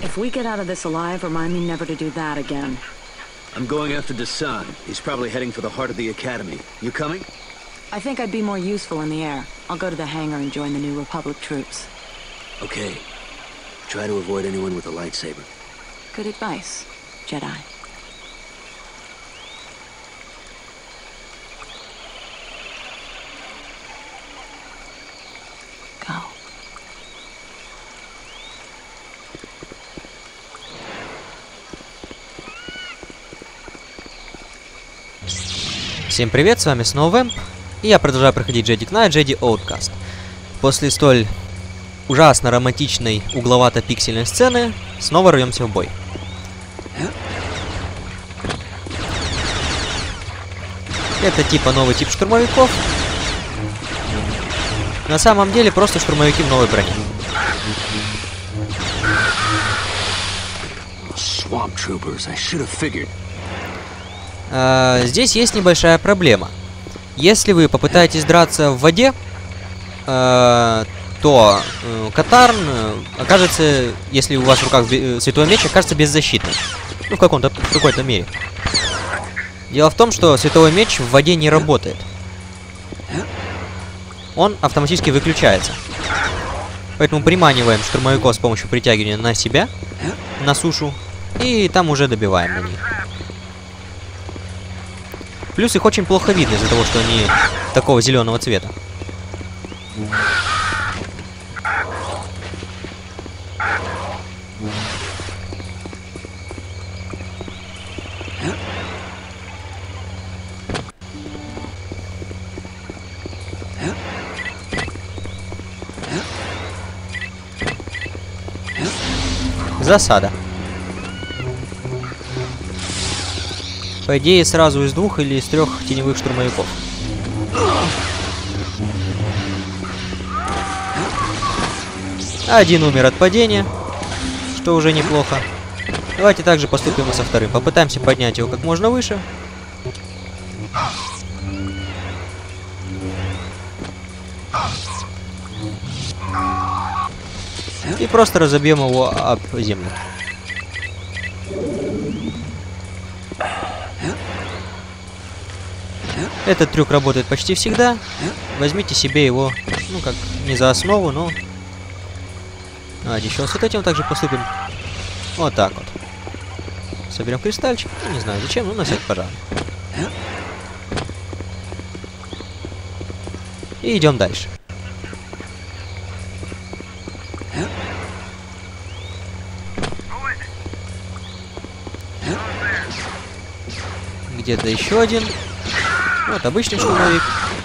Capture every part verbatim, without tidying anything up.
If we get out of this alive, remind me never to do that again. I'm going after Desan. He's probably heading for the heart of the academy. You coming? I think I'd be more useful in the air. I'll go to the hangar and join the New Republic troops. Okay. Try to avoid anyone with a lightsaber. Good advice, Jedi. Go. Всем привет, с вами снова Вэмп, и я продолжаю проходить Jedi Knight Jedi Outcast. После столь ужасно романтичной угловато-пиксельной сцены снова рвемся в бой. Это типа новый тип штурмовиков. На самом деле просто штурмовики в новой броне. Swamp troopers, I should have figured. Uh, здесь есть небольшая проблема. Если вы попытаетесь драться в воде, uh, то uh, Катарн uh, окажется, если у вас в руках uh, святой меч, окажется беззащитным. Ну, в каком-то, в какой-то мере. Дело в том, что святой меч в воде не работает. Он автоматически выключается. Поэтому приманиваем штурмовиков с помощью притягивания на себя, на сушу, и там уже добиваем на них. Плюс их очень плохо видно из-за того, что они такого зеленого цвета. Засада. По идее, сразу из двух или из трех теневых штурмовиков. Один умер от падения, что уже неплохо. Давайте также поступим и со вторым. Попытаемся поднять его как можно выше. И просто разобьем его об землю. Этот трюк работает почти всегда. Возьмите себе его, ну как, не за основу, но... Давайте еще с вот этим также поступим. Вот так вот. Соберем кристальчик. Ну, не знаю зачем, но на всякий пожар. И идем дальше. Где-то еще один. Вот обычный штурмовик.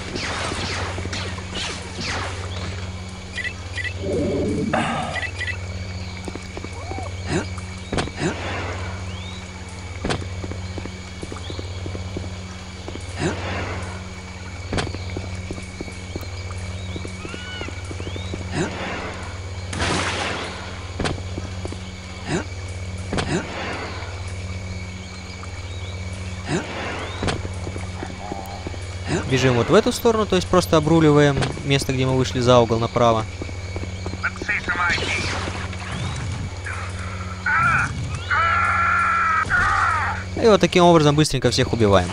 Бежим вот в эту сторону, то есть просто обруливаем место, где мы вышли за угол направо. И вот таким образом быстренько всех убиваем.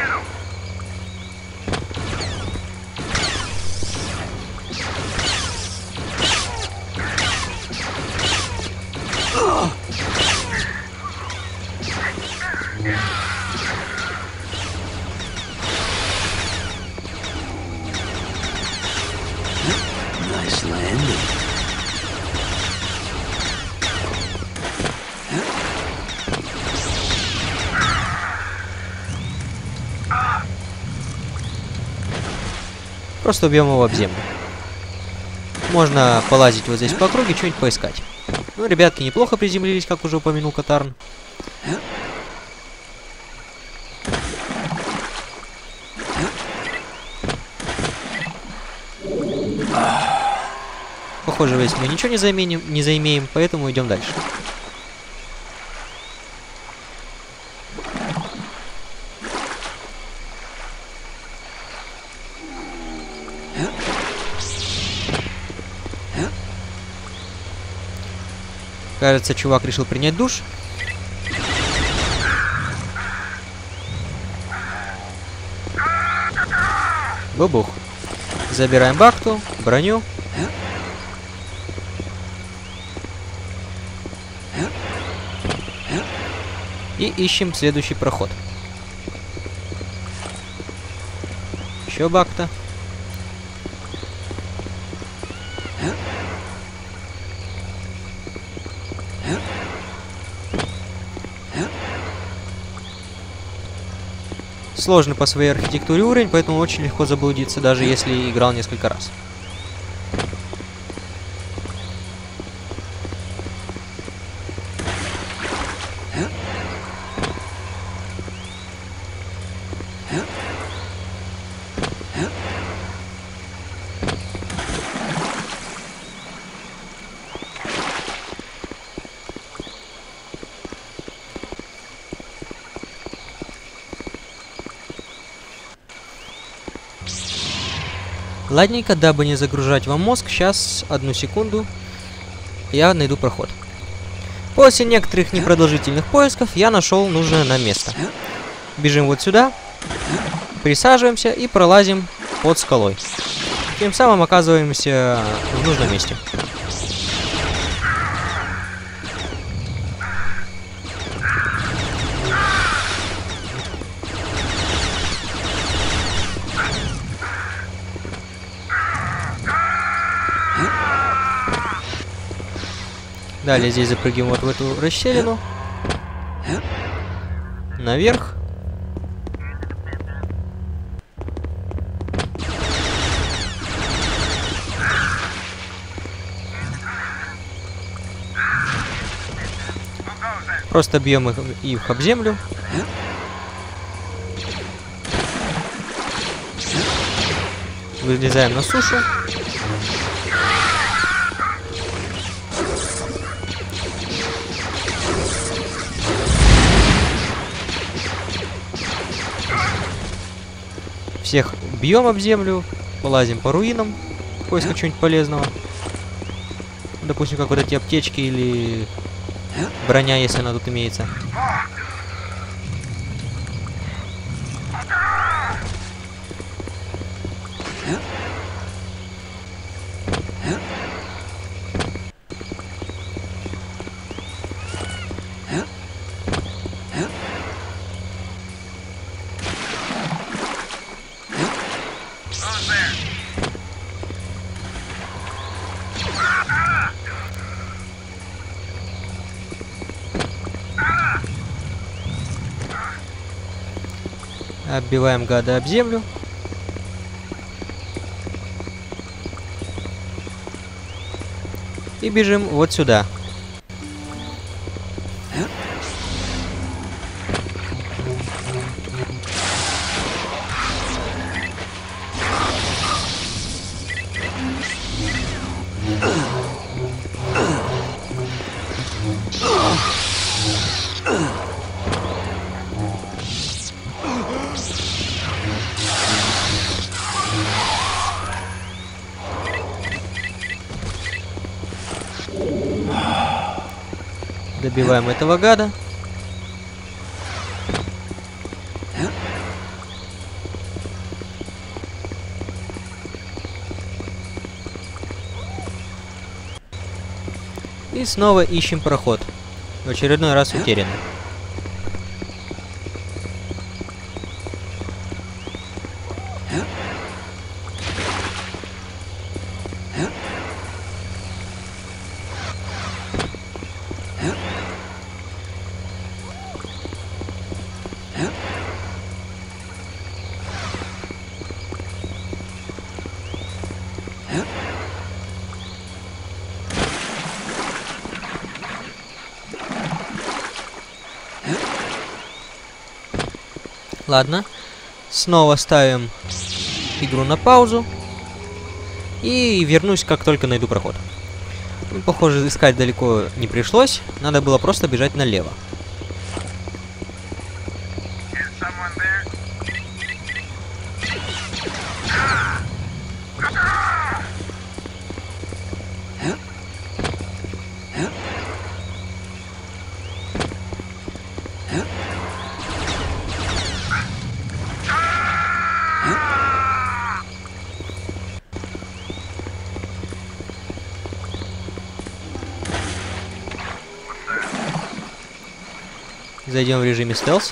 Просто убьем его об землю. Можно полазить вот здесь по округе, что-нибудь поискать. Ну, ребятки неплохо приземлились, как уже упомянул Катарн. Похоже, весь мы ничего не заменим, не заимеем, поэтому идем дальше. Кажется, чувак решил принять душ. Бубух. Забираем бахту, броню. И ищем следующий проход. Еще бакта. Сложный по своей архитектуре уровень, поэтому очень легко заблудиться, даже если играл несколько раз. Ладненько, дабы не загружать вам мозг, сейчас, одну секунду, я найду проход. После некоторых непродолжительных поисков я нашел нужное нам место. Бежим вот сюда, присаживаемся и пролазим под скалой. Тем самым оказываемся в нужном месте. Далее здесь запрыгиваем вот в эту расщелину. Наверх. Просто бьем их, их об землю. Вылезаем на сушу. Всех бьем об землю, полазим по руинам в поисках чего-нибудь полезного. Допустим, как вот эти аптечки или броня, если она тут имеется. Оббиваем гада об землю. И бежим вот сюда. Добиваем этого гада. И снова ищем проход. В очередной раз утерянный. Ладно, снова ставим игру на паузу и вернусь, как только найду проход. Ну, похоже, искать далеко не пришлось, надо было просто бежать налево. Зайдем в режиме стелс.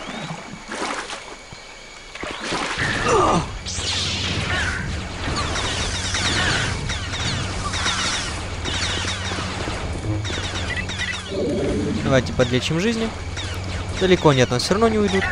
Давайте подлечим жизни. Далеко они от нас все равно не уйдут.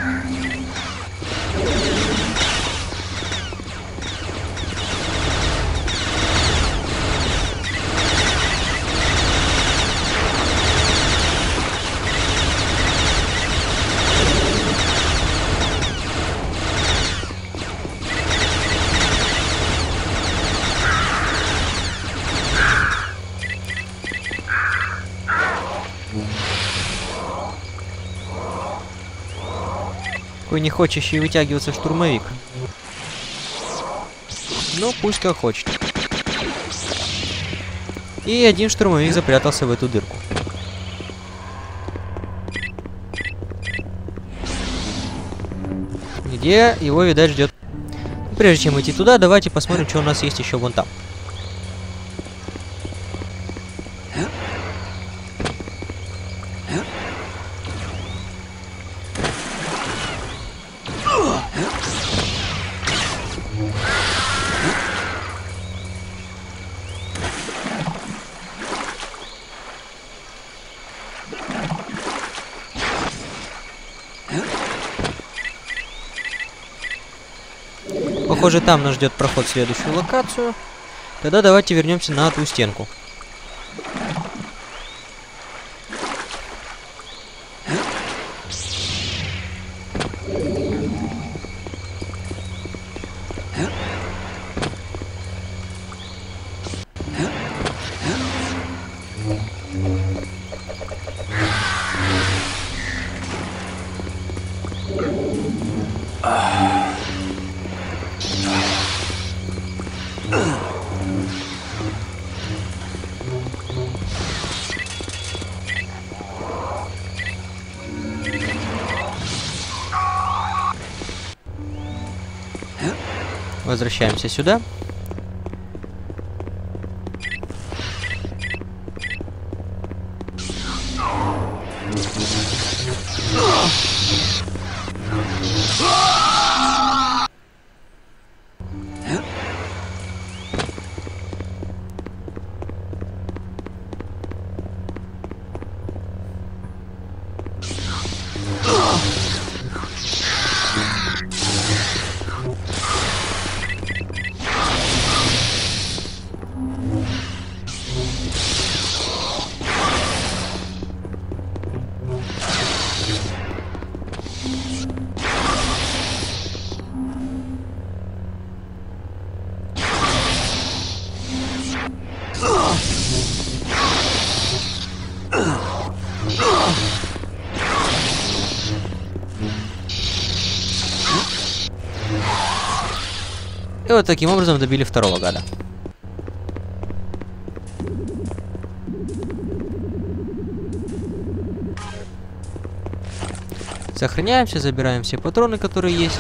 Такой не хочущий вытягиваться штурмовик. Ну, пусть как хочет. И один штурмовик запрятался в эту дырку. Где его, видать, ждет. Прежде чем идти туда, давайте посмотрим, что у нас есть еще вон там. Похоже, там нас ждет проход в следующую локацию. Тогда давайте вернемся на ту стенку. Возвращаемся сюда. И вот таким образом добили второго гада. Сохраняемся, забираем все патроны, которые есть.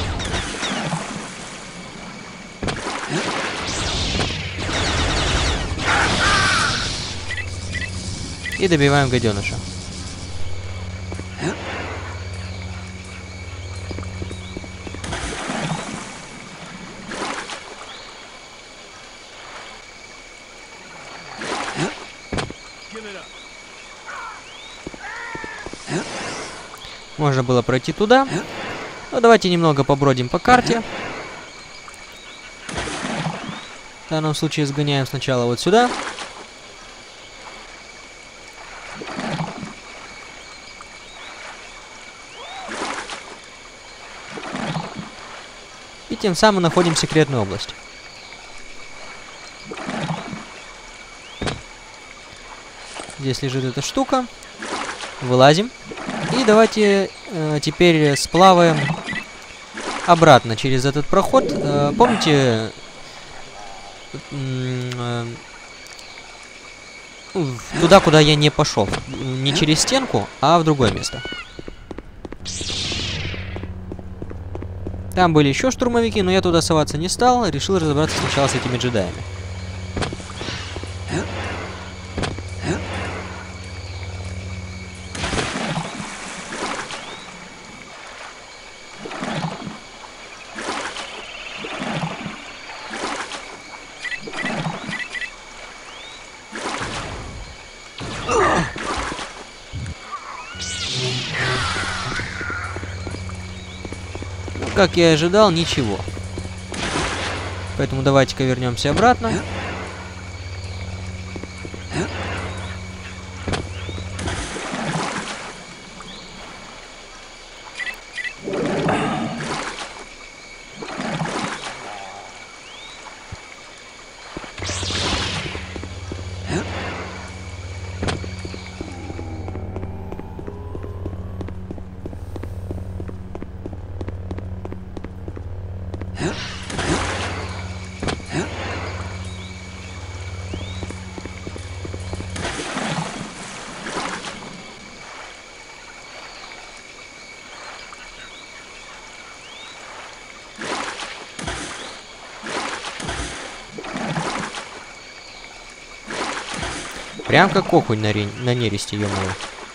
И добиваем гаденыша. Можно было пройти туда. Но давайте немного побродим по карте. В данном случае сгоняем сначала вот сюда. И тем самым находим секретную область. Здесь лежит эта штука. Вылазим. И давайте э, теперь сплаваем обратно через этот проход. Э, помните, э, э, туда, куда я не пошел. Не через стенку, а в другое место. Там были еще штурмовики, но я туда соваться не стал. Решил разобраться сначала с этими джедаями. Как я и ожидал, ничего. Поэтому давайте-ка вернемся обратно. Прям как окунь на, ре... на нересте, ё-моё.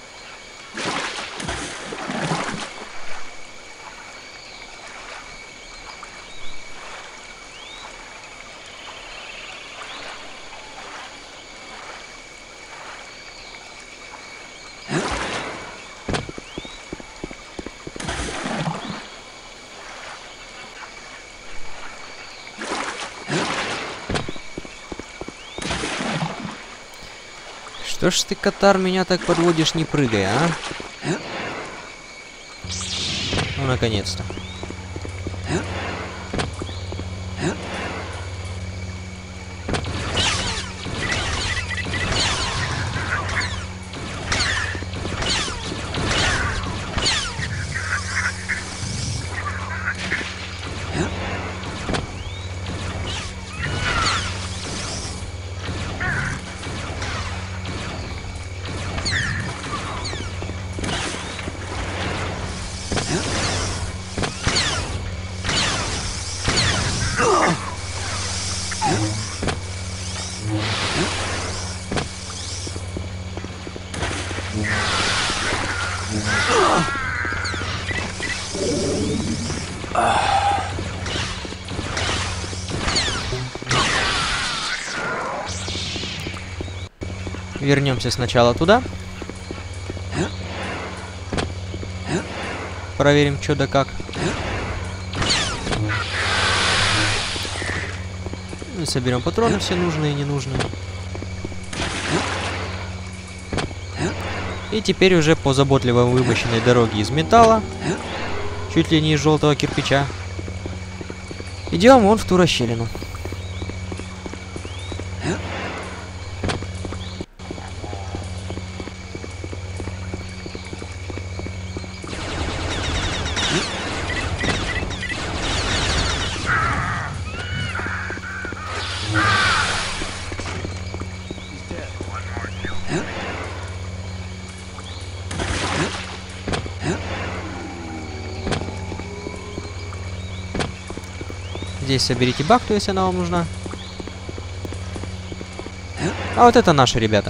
Что ж ты, Катар, меня так подводишь, не прыгай, а? Ну, наконец-то. Вернемся сначала туда. Проверим, что да как. Соберем патроны все нужные и ненужные. И теперь уже по заботливо вымощенной дороге из металла, чуть ли не из желтого кирпича, идем вон в ту расщелину. Здесь соберите бахту, если она вам нужна. А вот это наши ребята.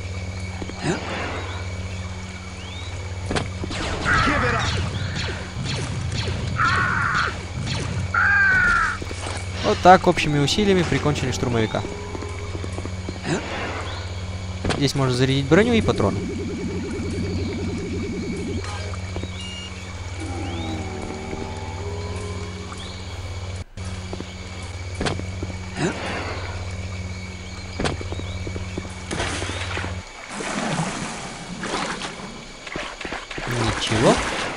Вот так общими усилиями прикончили штурмовика. Здесь можно зарядить броню и патроны. Ничего.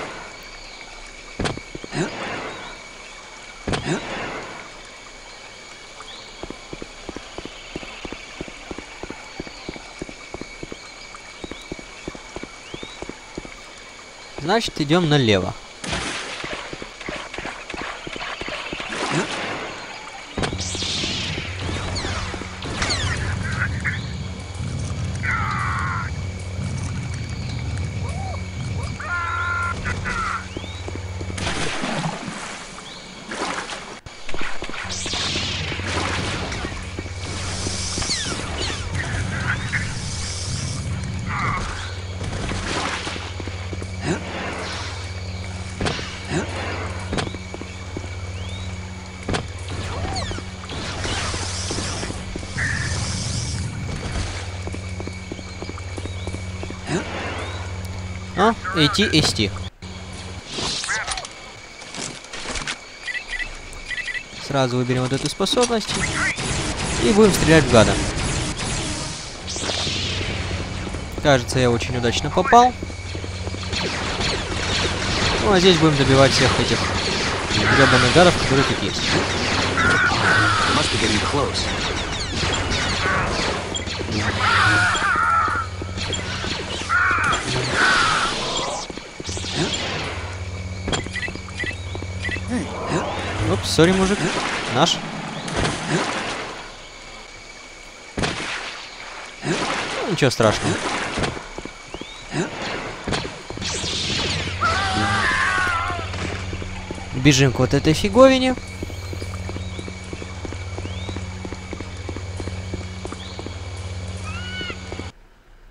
Значит, идем налево. А, идти, идти. Сразу выберем вот эту способность. И будем стрелять в гада. Кажется, я очень удачно попал. Ну, а здесь будем добивать всех этих гребаных гадов, которые тут есть. Упс, сори, мужик. Наш. Ну, ничего страшного. Бежим к вот этой фиговине.